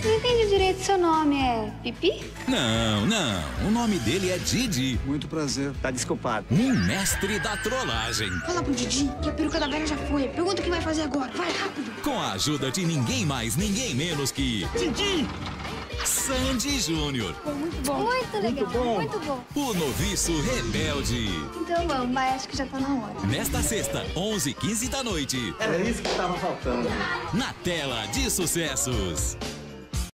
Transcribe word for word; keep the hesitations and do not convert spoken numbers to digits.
Não entendi direito, seu nome é Pipi? Não, não. O nome dele é Didi. Muito prazer. Tá desculpado. Um mestre da trollagem. Fala pro Didi que a peruca da velha já foi. Pergunta o que vai fazer agora. Vai, rápido. Com a ajuda de ninguém mais, ninguém menos que... Didi! Sandy Júnior. Muito bom. Muito legal. Muito bom. Muito bom. O noviço rebelde. Então vamos, mas acho que já tá na hora. Nesta sexta, onze e quinze da noite. Era isso que tava faltando. Na tela de sucessos.